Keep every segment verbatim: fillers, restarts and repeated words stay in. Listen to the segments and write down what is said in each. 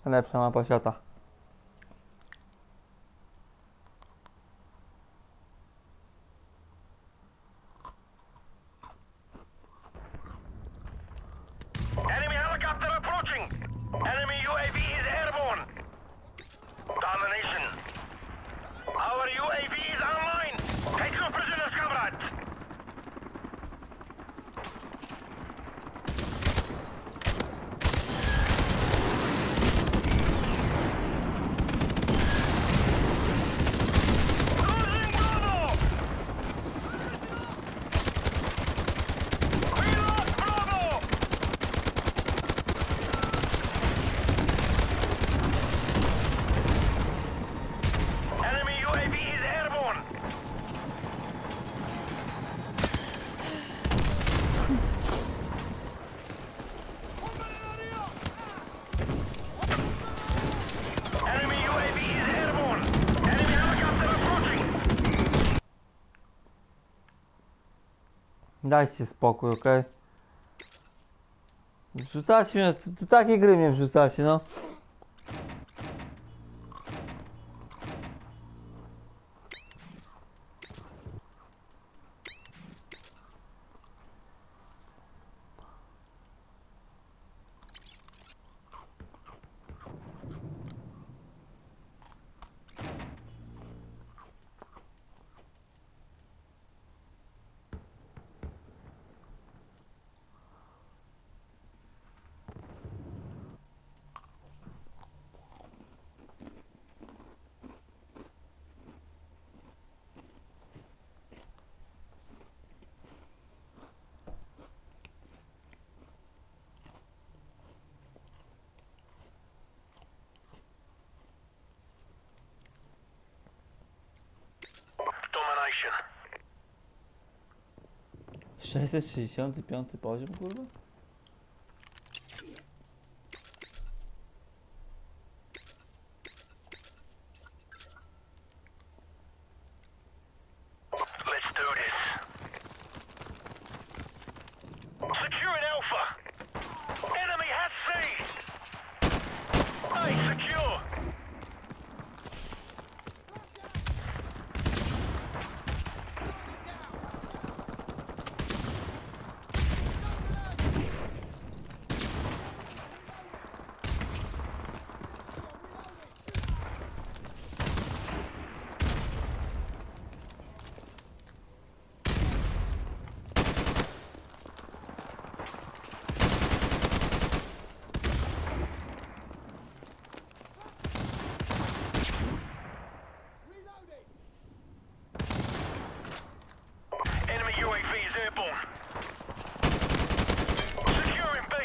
Najlepsza mapa świata. Enemy helicopter approaching. Enemy U A V is airborne. Domination. Our U A V is online. Take your prisoners, comrades. Losing Bravo. We lost Bravo. Enemy U A V is airborne. Enemy U A V is airborne. Enemy helicopter approaching. Dajcie spokój, okej? Wrzucacie mnie, to takie gry mnie wrzucacie, no. Domination. sześćset sześćdziesiąty piąty poziom, kurwa? Let's do this. Securing Alpha. Enemy has C. A secure. Enemy U A V is airborne. Securing B.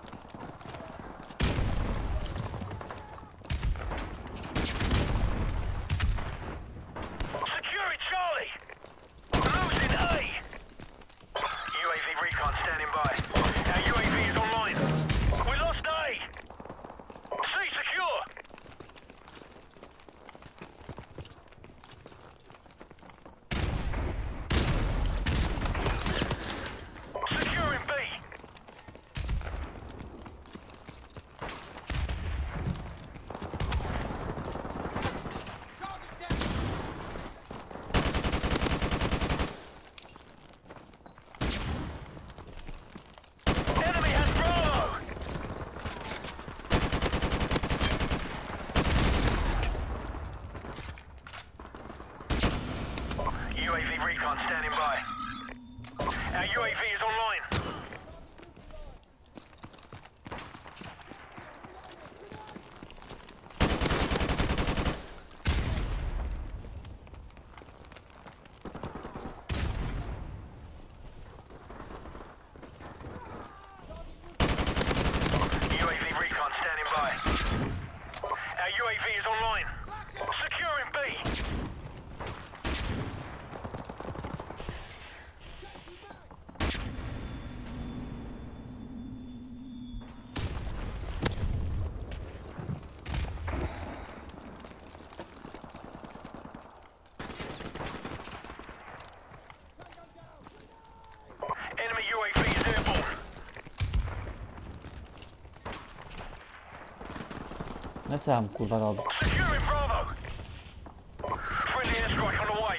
Securing Charlie. Losing A. U A V recon standing by. Our U A V is online. We lost A. C secure. Securing B. Enemy has Bravo. U A V recon standing by. Our U A V is online. U A V recon standing by. Our U A V is online. Securing B. Enemy U A V is airborne. No co mam kurwa robić? Securing Bravo. Friendly airstrike on the way.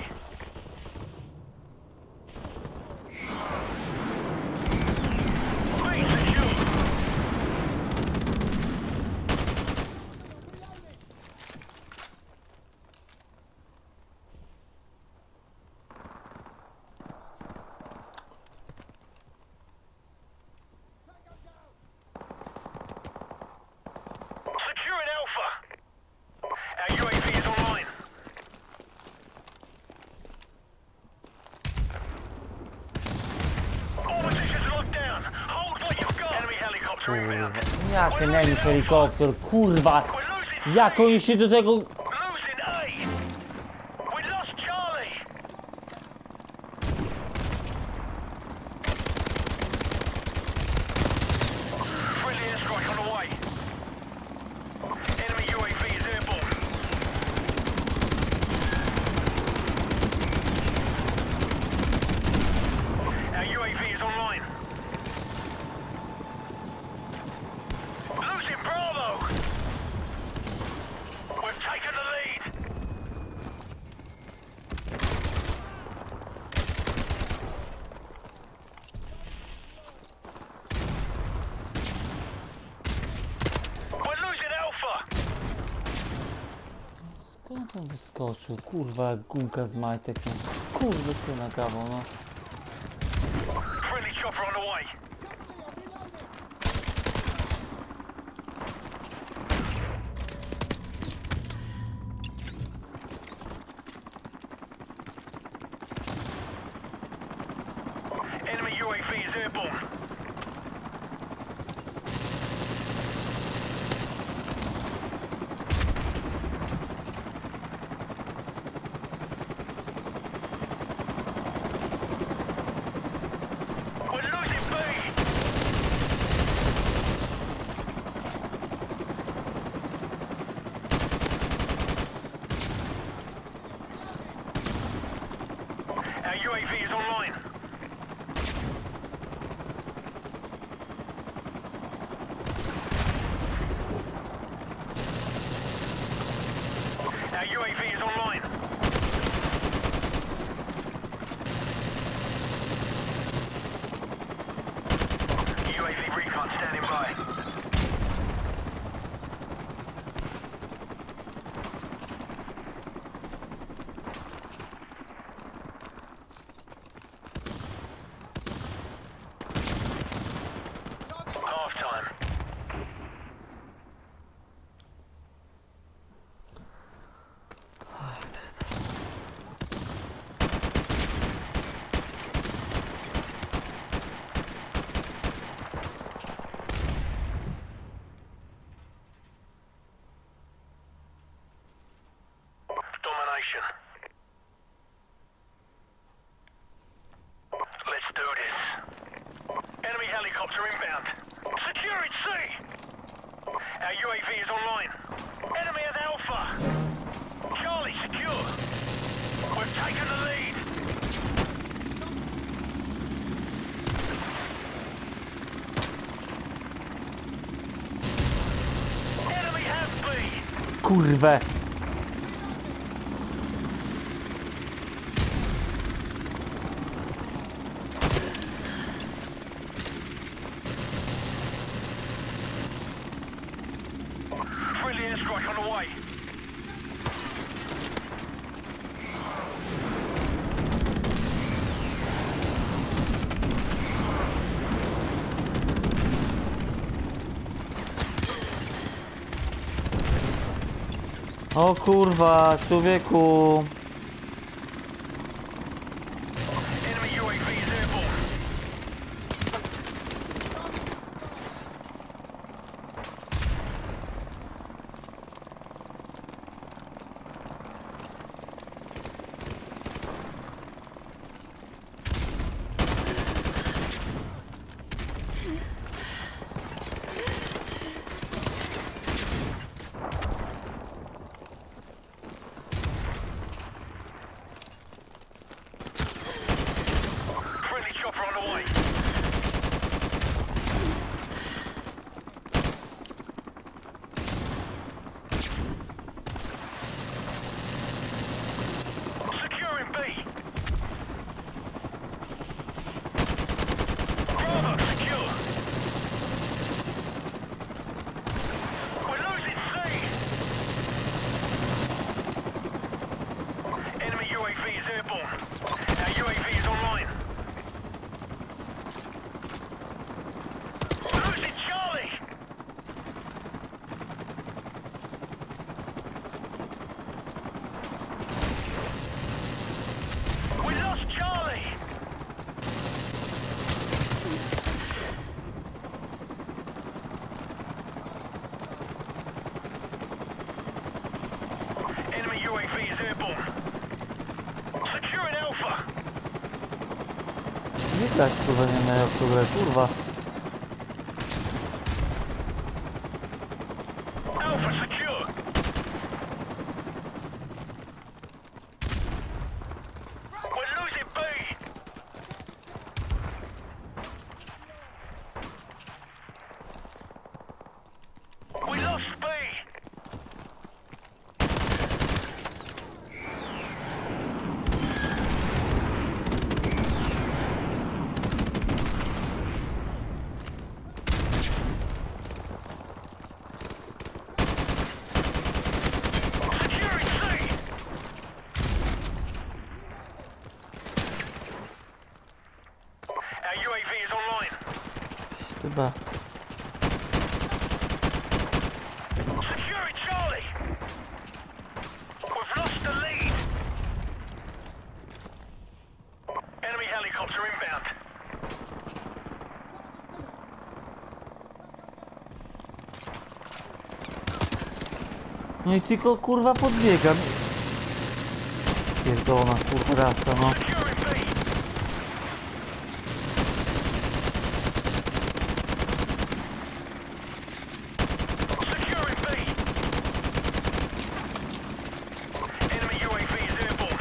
B secure. Securing Alpha. Our U A V is online. All positions locked down. Hold what you've got. Enemy helicopter inbound. Kurwa, jak ten enemy helikopter, kurwa! We're losing Jak oni się do tego... Losing A. We lost Charlie. Friendly airstrike on the way. Enemy U A V is airborne. Our U A V is online. Losing Bravo. We've taken the lead. We're losing Alpha. Skąd on wyskoczył? Kurwa, jak gumka z majtek. No. Kurwa, co nagawał, no. Friendly chopper on the way. Enemy U A V is airborne. We're losing B. Our U A V is online. Our U A V is online. U A V recon standing by. Half time. Domination. Let's do this. Enemy helicopter inbound. Securing C. Our U A V is online. Enemy at Alpha. Charlie secure. We've taken the lead. Enemy has B. Kurwę! Friendly airstrike on the way. O kurwa, człowieku! Enemy U A V is airborne. Nie grać, kurwa, nie miałem w tą grę, kurwa. Alpha secure. We're losing B. We lost B. Securing C. Our U A V is online. Chyba. Securing Charlie. We've lost the lead. Enemy helicopter inbound. No i tylko, kurwa, podbiegam. Pierdolona, kurwa, rasa, no. Securing B. Securing B. Enemy U A V is airborne.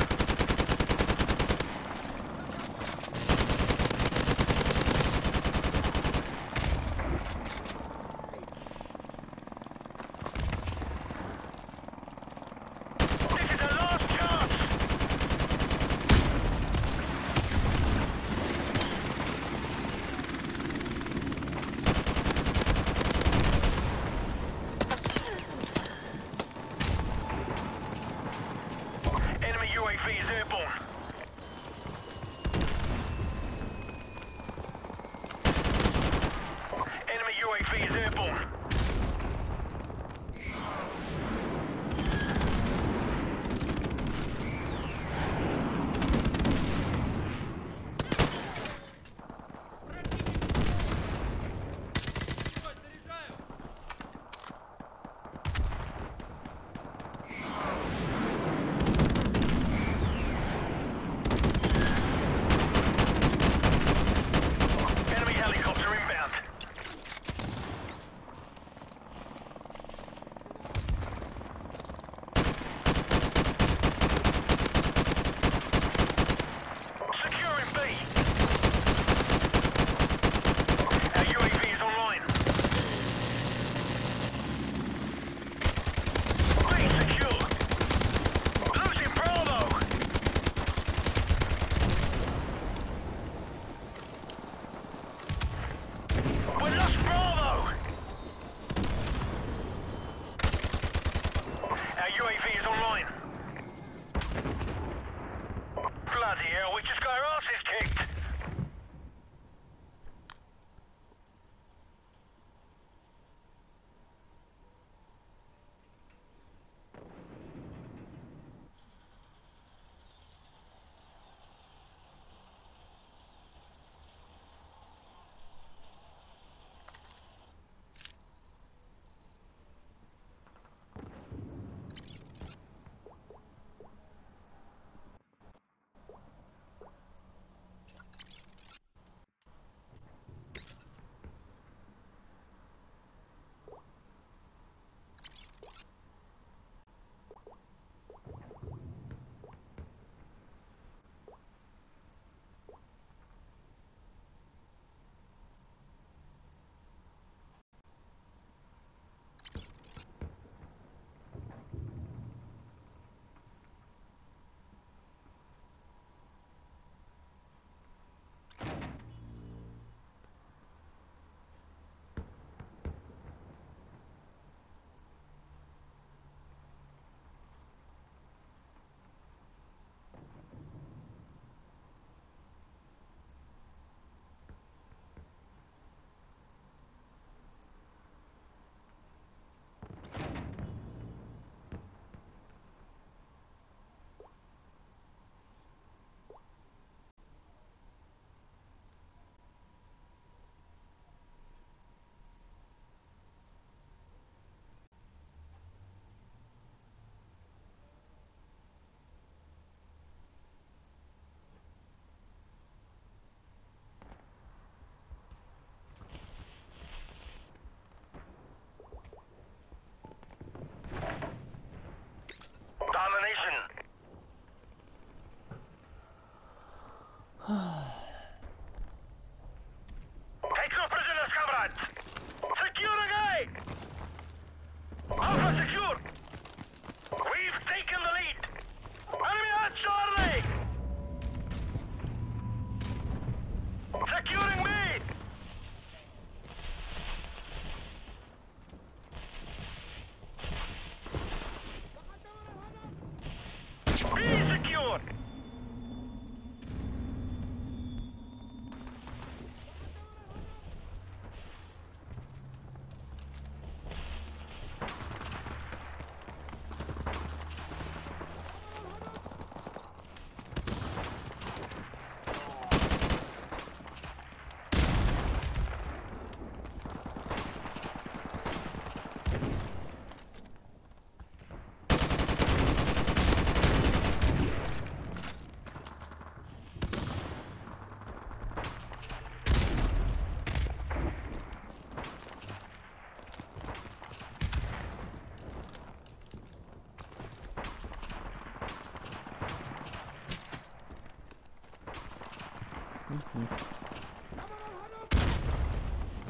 This is our last chance.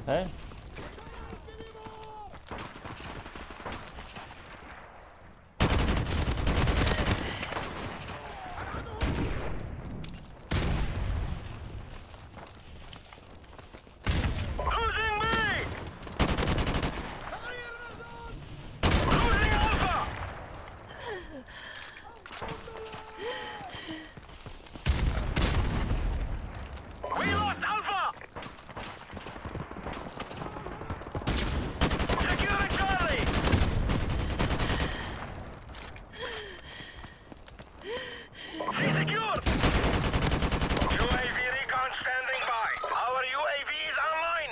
Hey? Losing me! Losing Alpha! We lost Alpha! Securing Charlie! C secured! U A V recon standing by. Our U A V is online.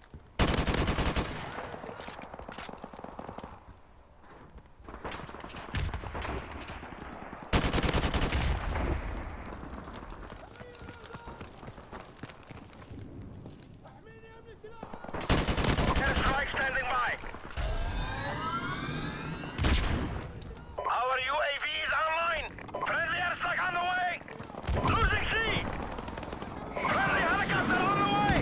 Airstrike standing by. Our U A V is online. Friendly airstrike on the way. Losing C. Friendly helicopter on the way.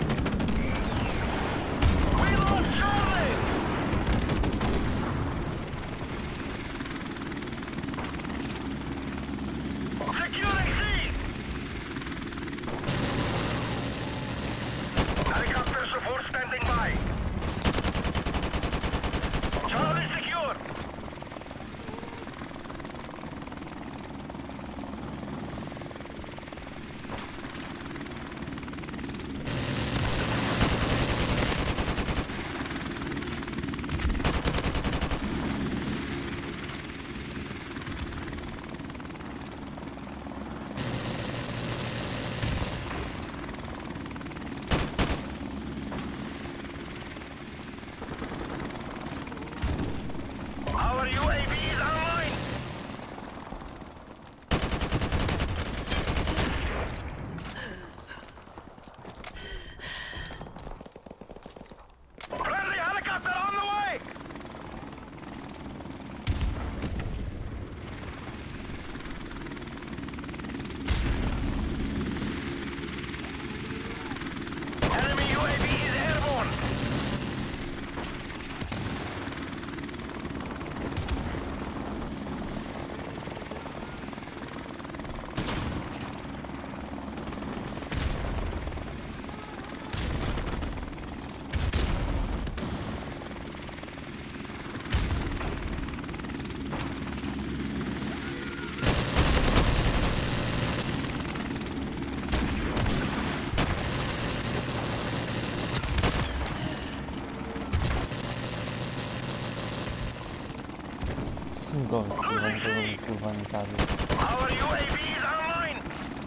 We lost Charlie. Securing C. Helicopter support standing by. Charlie secure. Our U A V is online. Friendly helicopter on the way. Enemy U A V is airborne. Gość, kurwa, nie tego mi, kurwa nie każe. Our U A V is online.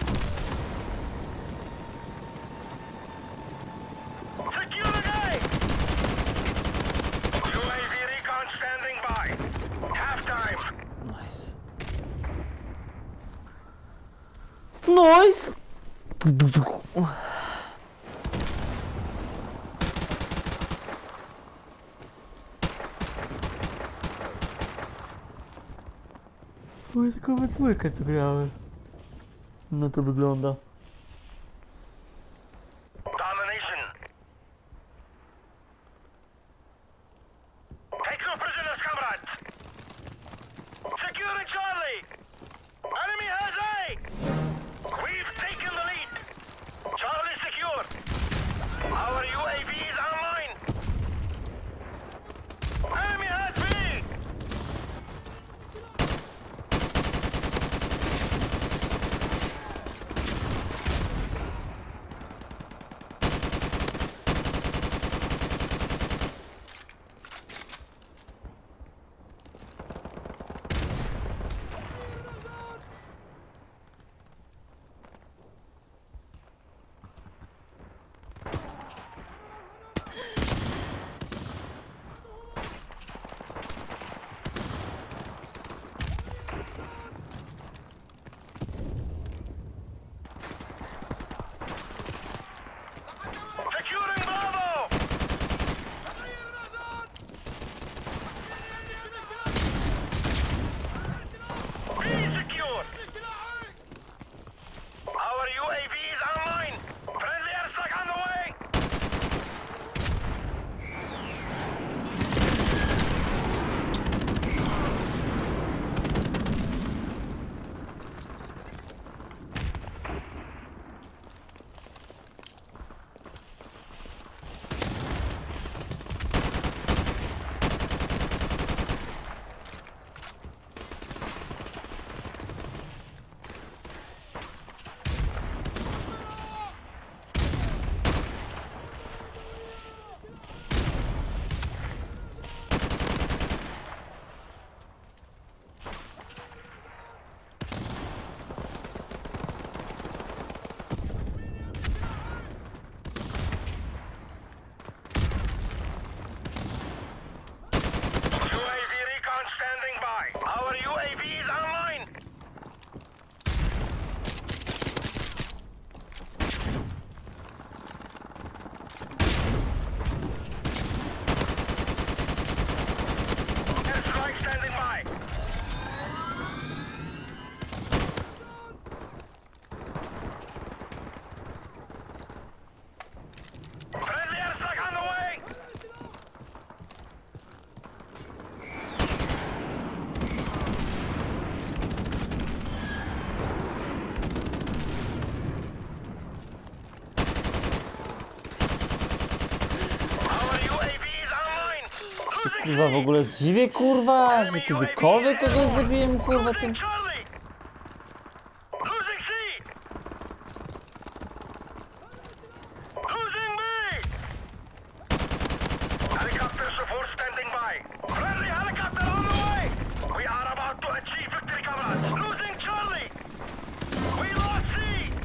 Secure the gate. U A V recon standing by. Halftime. Nice. Nice! Oj, tylko we dwójkę tu grałem. No to wygląda. Domination. Take no prisoners, comrades. Securing Charlie. Enemy has A. We've taken the lead. Charlie secure. Our U A V is online. Enemy has B. Recon standing by. Our U A V is online. Airstrike standing by. Friendly airstrike on the way. Our U A V is online. Losing Kurwa, w ogóle dziwię, kurwa, że kiedykolwiek kogoś zabiłem, kurwa, tym... Losing Charlie. Losing C. Losing B. Helicopter support standing by. Friendly helicopter on the way. We are about to achieve victory, comrades. Losing Charlie. We lost C.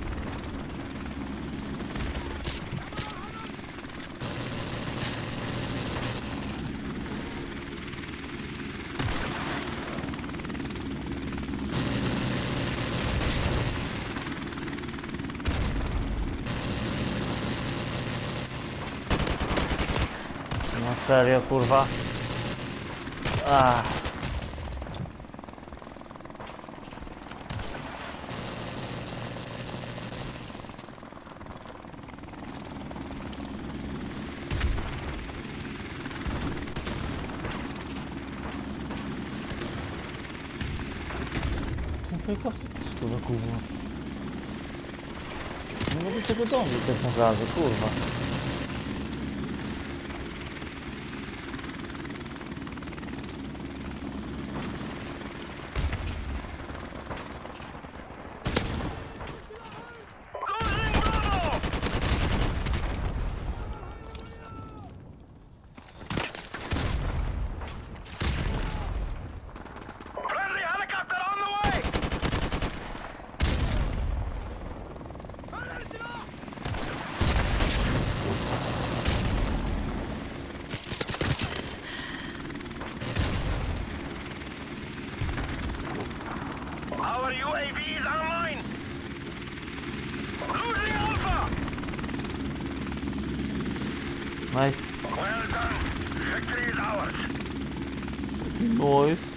No serio, kurwa. Ah. Co tylko kurwa, kurwa. Nie mogę tego dążyć tak naprawdę, kurwa. Losing Bravo. Friendly helicopter on the way. Our U A V is online. Losing Alpha. Nice. Well done. Victory is ours. Boys.